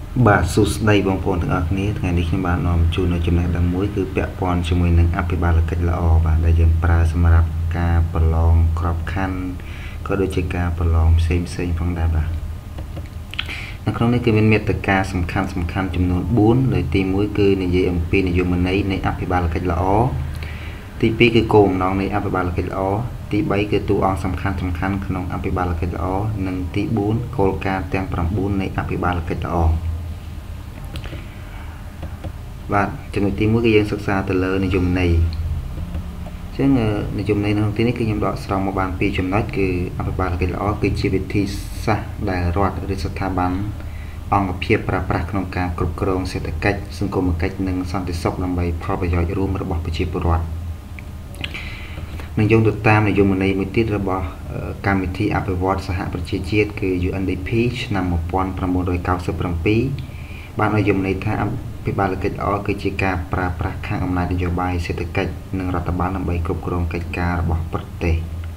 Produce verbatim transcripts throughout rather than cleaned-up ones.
បាទសួស្តីបងប្អូនទាំងអស់គ្នាថ្ងៃនេះខ្ញុំបាននាំជូននៅចំណេះដឹងមួយគឺពាក់ព័ន្ធជាមួយនឹងអភិបាលកិច្ចល្អបាទដែលយើងប្រើសម្រាប់ការប្រឡងក្របខ័ណ្ឌក៏ដូចជាការប្រឡងផ្សេងផ្សេងផងដែរបាទនៅក្នុងនេះគឺមានមេត្តាសំខាន់សំខាន់ចំនួនបួនដោយទីមួយគឺនិយាយអំពីនយោបាយនៃអភិបាលកិច្ចល្អទីពីរគឺគោលបំណងនៃអភិបាលកិច្ចល្អទីបីគឺតួអង្គសំខាន់សំខាន់ក្នុងអភិបាលកិច្ចល្អនិងទីបួនគោលការណ៍ទាំងប្រាំបួននៃអភិបាលកិច្ចល្អបាទចំណុចទីមួយគឺយើងសិក្សាទៅលើនយោបាយអញ្ចឹងនយោបាយនៅក្នុងទីនេះគឺខ្ញុំដកស្រង់មកបានពីរចំណុចគឺអភិបាលកិច្ចល្អគឺជាវិធីសាស្ត្រដែលរដ្ឋឬស្ថាប័នអង្គភាពប្រើប្រាស់ក្នុងការគ្រប់គ្រងសេដ្ឋកិច្ចសង្គមគិច្ចនិងសន្តិសុខដើម្បីផលប្រយោជន៍រួមរបស់ប្រជាពលរដ្ឋនឹងយោងទៅតាមនយោបាយមួយទៀតរបស់កម្មវិធីអភិវឌ្ឍសហប្រជាជាតិគឺ U N D P ឆ្នាំmột nghìn chín trăm chín mươi bảyបានឲ្យយល់ន័យថាអភិបាលកិច្ចល្អគឺជាការប្រើប្រាស់ខាងអំណាចនយោបាយសេដ្ឋកិច្ចនិងរដ្ឋបាលដើម្បីគ្រប់គ្រងកិច្ចការរបស់ប្រទេស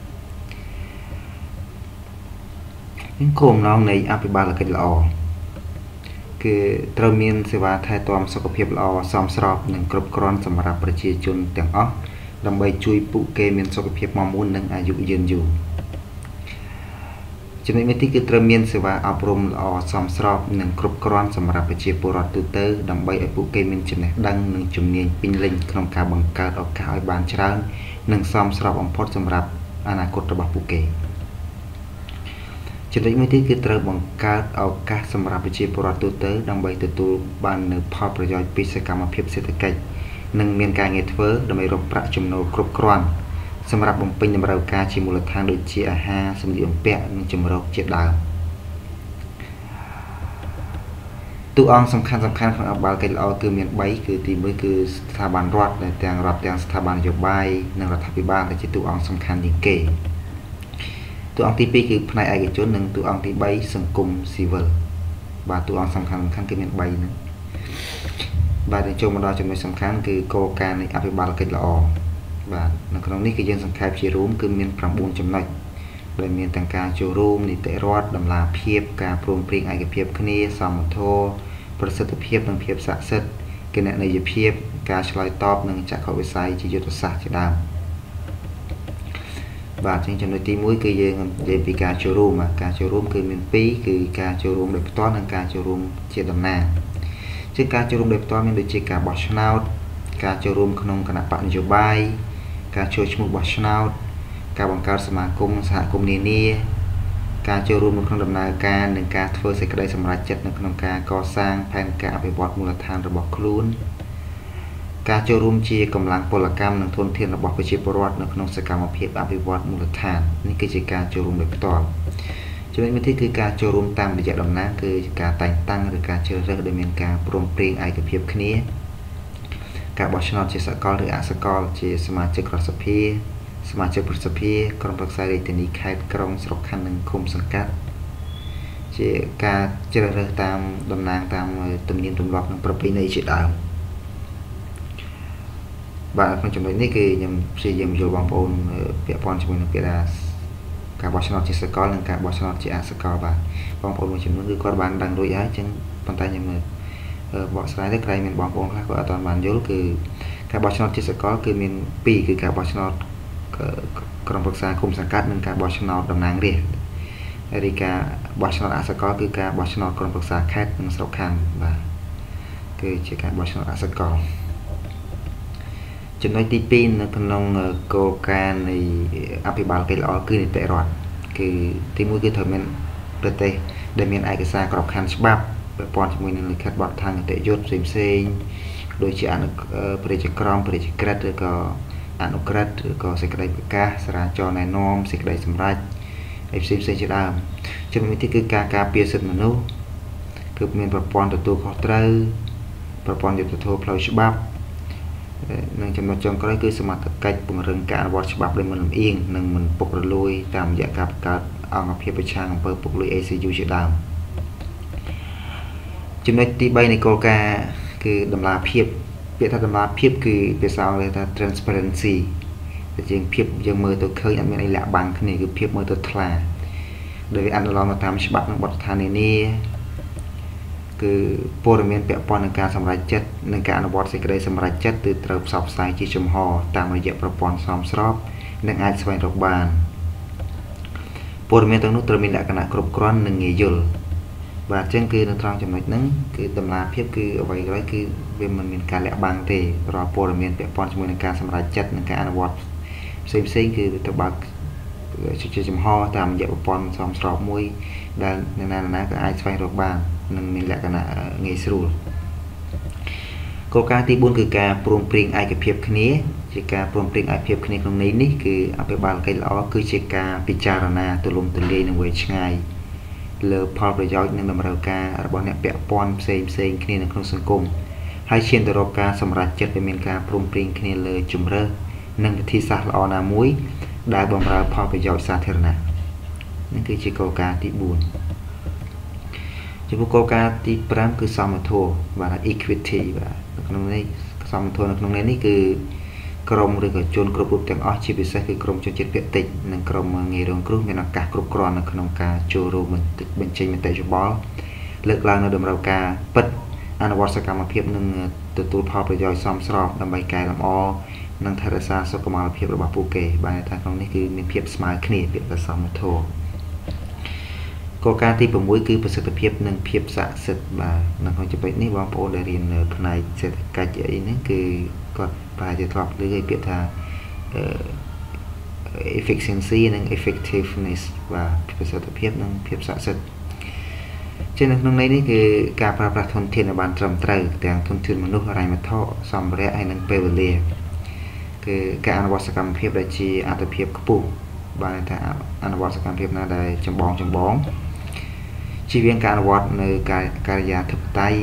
នឹងគោលបំណងនៃអភិបាលកិច្ចល្អគឺត្រូវមានសេវាថែទាំសុខភាពល្អសមស្របនិងគ្រប់គ្រាន់សម្រាប់ប្រជាជនទាំងអស់ដើម្បីជួយពួកគេមានសុខភាពមាំមួននិងអាយុយឺនយូរចំណុចមួយទៀតគឺត្រូវមានសេវាអប់រំល្អសមស្របនិងគ្រប់គ្រាន់សម្រាប់ប្រជាពលរដ្ឋទូទៅដើម្បីឲ្យពួកគេមានចំណេះដឹងនិងជំនាញពេញលេញក្នុងការបង្កើតឱកាសឲ្យបានច្រើននិងសមស្របបំផុតសម្រាប់អនាគតរបស់ពួកគេចំណុចមួយទៀតគឺត្រូវបង្កើតឱកាសសម្រាប់ប្រជាពលរដ្ឋទូទៅដើម្បីទទួលបាននូវផលប្រយោជន៍ពីសកម្មភាពសេដ្ឋកិច្ចនិងមានការងារធ្វើដើម្បីរកប្រាក់ចំណូលគ្រប់គ្រាន់សម្រាប់បំពេញតម្រូវការជាមូលដ្ឋានដូចជាអាហារសម្លៀកបំពាក់និងជំរកជាដើមតួអង្គសំខាន់សំខាន់ក្នុងអភិបាលកិច្ចល្អគឺមានបីគឺទីមួយគឺស្ថាប័នរដ្ឋដែលទាំងរដ្ឋទាំងស្ថាប័ននយោបាយនិងរដ្ឋាភិបាលដែលជាតួអង្គសំខាន់ជាងគេតួអង្គទីពីរគឺផ្នែកឯកជននិងតួអង្គទីបីសង្គមស៊ីវិលបាទតួអង្គសំខាន់សំខាន់គឺមានបីហ្នឹងបាទនឹងចូលមកដល់ចំណុចសំខាន់គឺគោលការណ៍នៃអភិបាលកិច្ចល្អបាទនៅក្នុងនេះគឺយើងសង្ខេបជារួមគឺមានប្រាំបួនចំណុចដែលមានទាំងការចូលរួមនីតិរដ្ឋតម្លាភាពការព្រមព្រៀងឯកភាពគ្នាសមធម៌ប្រសិទ្ធភាពនិងភាពស័ក្តិសិទ្ធិគណនេយ្យភាពការឆ្លើយតបនិងចក្ខុវិស័យជាយុទ្ធសាស្ត្រជាដើមបាទជាចំណុចទីមួយគឺយើងនិយាយពីការចូលរួមការចូលរួមគឺមានពីរគឺការចូលរួមដោយផ្ទាល់និងការចូលរួមជាតំណាងជាការចូលរួមដោយផ្ទាល់មានដូចជាការបោះឆ្នោតការចូលរួមក្នុងគណៈបកនយោបាយការចូលឈ្មោះបោះឆ្នោតការបង្កើតសមាគមសហគមន៍នានាការចូលរួមនៅក្នុងដំណើរការនិងការធ្វើសេចក្តីសម្រេចចិត្តនៅក្នុងការកសាងផែនការអភិវឌ្ឍមូលដ្ឋានរបស់ខ្លួនការចូលរួមជាកម្លាំងពលកម្មនិងធនធានរបស់ប្រជាពលរដ្ឋនៅក្នុងសកម្មភាពអភិវឌ្ឍមូលដ្ឋាននេះគឺជាការចូលរួមដោយផ្ទាល់ចំណុចមួយទៀតគឺការចូលរួមតាមរយៈតំណាងគឺការតែងតាំងឬការជ្រើសរើសដែលមានការព្រមព្រៀងឯកភាពគ្នាការបោះឆ្នោតជាសកលឬអសកលជាសមាជិករដ្ឋសភាសមាជិកប្រសិទ្ធិក្រុមប្រឹក្សារាជធានីខេត្តក្រុងស្រុកខណ្ឌនិងឃុំសង្កាត់ជាការជ្រើសរើសតាមតំណាងតាមទំនៀមទម្លាប់និងប្រពៃណីជាដើមបាទក្នុងចំណុចនេះគឺខ្ញុំព្យាយាមយល់បងប្អូនពាក់ព័ន្ធជាមួយនឹងពាក្យថាការបោះឆ្នោតជាសកលនិងការបោះឆ្នោតជាអសកលបាទបងប្អូនមួយចំនួនគឺគាត់បានដឹងរួចហើយអញ្ចឹងប៉ុន្តែខ្ញុំបកស្រាយទៅក្រែងមានបងប្អូនខ្លះគាត់អត់ទាន់បានយល់គឺការបោះឆ្នោតជាសកលគឺមានពីរគឺការបោះឆ្នោតក្រុមប្រឹក្សាគុំសង្កាត់និងការបោះឆ្នោតតំណាងរាស្ត្រហើយការបោះឆ្នោតអសកលគឺការបោះឆ្នោតក្រុមប្រឹក្សាខេត្តនិងស្រុកខណ្ឌបាទគឺជាការបោះឆ្នោតអសកលចំណុចទីពីរនៅក្នុងគោលការណ៍នៃអភិបាលកិច្ចល្អគឺនីតិរដ្ឋគឺទីមួយគឺត្រូវមានប្រទេសដែលមានឯកសារក្របខ័ណ្ឌច្បាប់ពាក់ព័ន្ធជាមួយនឹងលិខិតបទដ្ឋាននីតិយុត្តផ្សេងៗដូចជាអនុព្រះរាជក្រមព្រះរាជក្រឹត្យឬក៏អនុក្រឹត្យឬក៏សេចក្តីប្រកាសសារាចរណែនាំសេចក្តីសម្រេចហើយផ្សេងផ្សេងជាដើមចំណុចនេះគឺការការពារសិទ្ធិមនុស្សគឺមានប្រព័ន្ធទទួលខុសត្រូវប្រព័ន្ធយុត្តិធម៌ផ្លូវច្បាប់និងចំណុចចុងក្រោយគឺសមត្ថកិច្ចពង្រឹងការអនុវត្តច្បាប់ដោយមិនលំអៀងនិងមិនពុករលួយតាមរយៈការបង្កើតអង្គភាពប្រឆាំងអំពើពុករលួយ A C U ជាដើមចំណុចទីបីនៃគោលការណ៍គឺតម្លាភាពពាក្យថាតម្លាភាពគឺភាសាអង់គ្លេសថា transparency តែជាងភាពយើងមើលទៅឃើញអត់មានអីលាក់បាំងគ្នាគឺភាពមើលទៅថ្លាដោយអនុលោមតាមច្បាប់និងបទដ្ឋាននានាគឺព័ត៌មានពាក់ព័ន្ធនឹងការសម្រេចចិត្តនិងការអនុវត្តសេចក្តីសម្រេចចិត្តគឺត្រូវផ្សព្វផ្សាយជាចំហតាមរយៈប្រព័ន្ធសមស្របនិងអាចស្វែងរកបានព័ត៌មានទាំងនោះត្រូវមានលក្ខណៈគ្រប់គ្រាន់និងងាយយល់បាទអញ្ចឹងគឺនៅត្រង់ចំណុចហ្នឹងគឺតម្លាភាពគឺអ្វីក៏ដោយគឺវាមិនមានការលាក់បាំងទេរាល់ព័ត៌មានពាក់ព័ន្ធជាមួយនឹងការសម្រេចចិត្តនិងការអនុវត្តផ្សេងផ្សេងគឺទៅបើកជាចំហតាមរយៈប្រព័ន្ធសមស្របមួយដែលអ្នកណាណាក៏អាចស្វែងរកបាននិងមានលក្ខណៈងាយស្រួលគោលការណ៍ទីបួនគឺការព្រមព្រៀងឯកភាពគ្នាជាការព្រមព្រៀងឯកភាពគ្នាក្នុងន័យនេះគឺអភិបាលកិច្ចល្អគឺជាការពិចារណាទូលំទូលាយនិងវែងឆ្ងាយលើផលប្រយោជន៍និងតម្រូវការរបស់អ្នកពាក់ព័ន្ធផ្សេងផ្សេងគ្នានៅក្នុងសង្គមហើយឈានទៅរកការសម្រេចចិត្តដែលមានការព្រមព្រៀងគ្នាលើជម្រើសនិងវិធីសាស្ត្រល្អណាមួយដែលបម្រើផលប្រយោជន៍សាធារណៈនេះគឺជាគោលការណ៍ទីបួនចំពោះគោលការណ៍ទីប្រាំគឺសមធម៌បាទ equity បាទនៅក្នុងនេះសមធម៌នៅក្នុងនេះគឺក្រមឬក៏ជនគ្រប់រូបទាំងអស់ជាពិសេសគឺក្រមជនជាតិភាគតិចនិងក្រមងាយរងគ្រោះមានឱកាសគ្រប់គ្រាន់នៅក្នុងការចូលរួមបញ្ចេញមតិយោបល់លើកឡើងនៅតម្រូវការពិតអនុវត្តសកម្មភាពនិងទទួលផលប្រយោជន៍សមស្របដើម្បីកែលម្អនិងថែរក្សាសុខុមាលភាពរបស់ពួកគេបាទថាក្នុងនេះគឺមានភាពស្មើគ្នាពាក្យថាសមធម៌គោលការណ៍ទីប្រាំមួយគឺប្រសិទ្ធភាពនិងភាពស័ក្តិសិទ្ធិបាទនៅក្នុងចំណុចនេះបងប្អូនដែលរៀននៅផ្នែកសេដ្ឋកិច្ចអីហ្នឹងគឺគាត់ប្រហែលជាធ្លាប់ឮឲ្យពាក្យថា efficiency និង effectiveness បាទប្រសិទ្ធភាពនិងភាពស័ក្តិសិទ្ធិជានៅក្នុងន័យនេះគឺការប្រើប្រាស់ធនធានឲ្យបានត្រឹមត្រូវទាំងធនធានមនុស្សហិរញ្ញវត្ថុសម្ភារៈហើយនិងពេលវេលាគឺការអនុវត្តសកម្មភាពដែលជាអត្ថប្រយោជន៍ខ្ពស់បាទថាអនុវត្តសកម្មភាពណាដែលចម្បងចម្បងជៀសវាងការអនុវត្តនៅការការិយាធិបតេយ្យ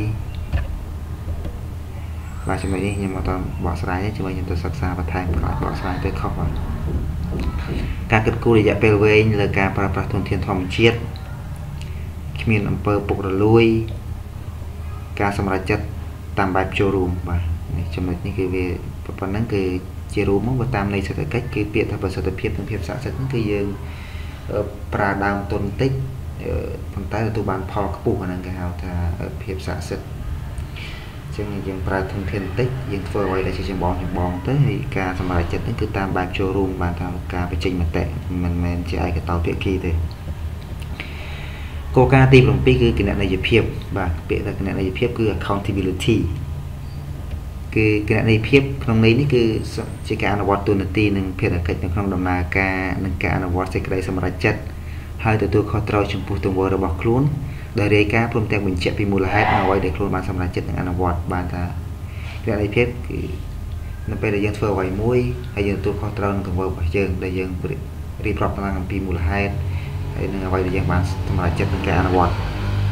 បាទចំណុចនេះខ្ញុំអត់បកស្រាយទេជាមួយខ្ញុំទៅសិក្សាបន្ថែមក្រោយបកស្រាយទៅខុសបាទការគិតគូររយៈពេលវែងលើការប្រើប្រាស់ធនធានធម្មជាតិគ្មានអំពើពុករលួយការសម្រេចចិត្តតាមបែបចូលរួមបាទចំណុចនេះគឺវាប៉ុណ្ណឹងគឺជារួមមកតាមន័យសេដ្ឋកិច្ចគឺពាក្យថាប្រសិទ្ធភាពនិងភាពស័ក្តិសិទ្ធិហ្នឹងគឺយើងប្រើដើមទុនតិចប៉ុន្តែទទួលបានផលខ្ពស់អាហ្នឹងគេហៅថាភាពស័ក្តិសិទ្ធិអញ្ចឹងយើងប្រើធនធានតិចយើងធ្វើអ្វីដែលជាចម្បងចម្បងទៅហើយការសម្រេចចិត្តហ្នឹងគឺតាមបែបចូលរួមបានថាការបញ្ចេញមតិមិនមែនជាឯកតោភាគីទេគោលការណ៍ទីប្រាំពីរគឺគណនេយ្យភាពបាទពាក្យថាគណនេយ្យភាពគឺ accountability គឺគណនេយ្យភាពក្នុងន័យនេះគឺជាការអនុវត្តទូនាទីនិងភារកិច្ចនៅក្នុងដំណើរការនិងការអនុវត្តសេចក្តីសម្រេចចិត្តហើយទទួលខុសត្រូវចំពោះទង្វើរបស់ខ្លួនដោយរាយការណ៍ព្រមទាំងបញ្ជាក់ពីមូលហេតុអ្វីដែលខ្លួនបានសម្រេចចិត្តនិងអនុវត្តបានថាគណនេយ្យភាពគឺនៅពេលដែលយើងធ្វើអ្វីមួយហើយយើងទទួលខុសត្រូវនឹងទង្វើរបស់យើងដែលយើងរៀបរាប់ឡើងអំពីមូលហេតុហើយនឹងអ្វីដែលយើងបានសម្រេចចិត្តនឹងការអនុវត្ត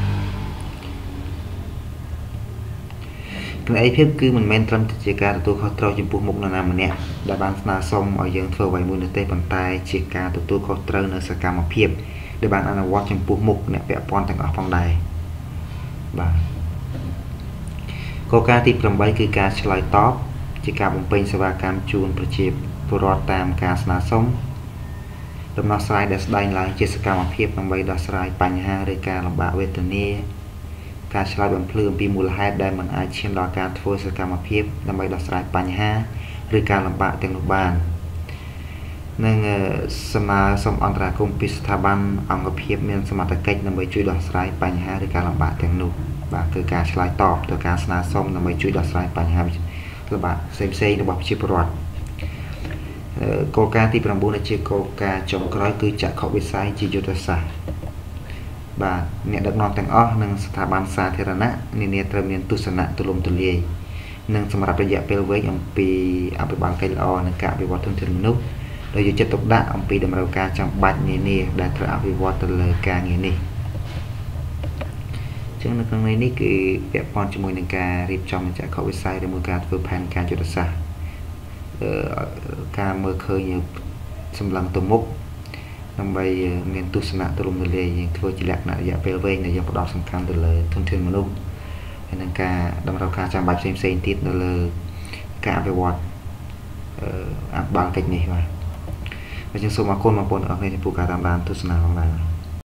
គណនេយ្យភាពគឺមិនមែនត្រឹមតែជាការទទួលខុសត្រូវចំពោះមុខនរណាម្នាក់ដែលបានស្នើសុំឲ្យយើងធ្វើអ្វីមួយនោះទេប៉ុន្តែជាការទទួលខុសត្រូវនៅសកម្មភាពដែលបានអនុវត្តចំពោះមុខអ្នកពាក់ព័ន្ធទាំងអស់ផងដែរបាទគោលការណ៍ទីប្រាំបីគឺការឆ្លើយតបជាការបំពេញសេវាកម្មជូនប្រជាពលរដ្ឋតាមការស្នើសុំដំណោះស្រាយដែលស្ដែងឡើងជាសកម្មភាពដើម្បីដោះស្រាយបញ្ហាឬការលំបាកវេទនាការឆ្លើយបំភ្លឺអំពីមូលហេតុដែលមិនអាចឈានដល់ការធ្វើសកម្មភាពដើម្បីដោះស្រាយបញ្ហាឬការលំបាកទាំងនោះបាននិងសមាគមអន្តរកម្មពីស្ថាប័នអង្គភាពមានសមត្ថកិច្ចដើម្បីជួយដោះស្រាយបញ្ហាឬការលំបាកទាំងនោះបាទគឺការឆ្លើយតបទៅការស្នើសុំដើម្បីជួយដោះស្រាយបញ្ហាលំបាកផ្សេងៗរបស់ប្រជាពលរដ្ឋគោលការណ៍ទីប្រាំបួនជាគោលការណ៍ចុងក្រោយគឺចក្ខុវិស័យជាយុទ្ធសាស្ត្របាទអ្នកដឹកនាំទាំងអស់និងស្ថាប័នសាធារណៈនានាត្រូវមានទស្សនៈទូលំទូលាយនិងសម្រាប់រយៈពេលវែងអំពីអភិបាលកិច្ចល្អនិងការអភិវឌ្ឍធនធានមនុស្សដោយយកចិត្តទុកដាក់អំពីតម្រូវការចាំបាច់នានាដែលត្រូវអភិវឌ្ឍទៅលើការងារនេះអញ្ចឹងនៅក្នុងនេះគឺពាក់ព័ន្ធជាមួយនឹងការរៀបចំចក្ខុវិស័យឬមួយការធ្វើផែនការយុទ្ធសាស្ត្រការមើលឃើញសម្លឹងទៅមុខដើម្បីមានទស្សនៈទូលំទូលាយយើងធ្វើជាលក្ខណៈរយៈពេលវែងដែលយើងផ្ដោតសំខាន់ទៅលើធនធានមនុស្សហើយនឹងការតម្រូវការចាំបាច់ផ្សេងៗទៀតនៅលើការអភិវឌ្ឍអភិបាលកិច្ចនេះបាទអញ្ចឹងសូមអរគុណបងប្អូនទាំងអស់គ្នាចំពោះការតាមដានទស្សនាផងដែរ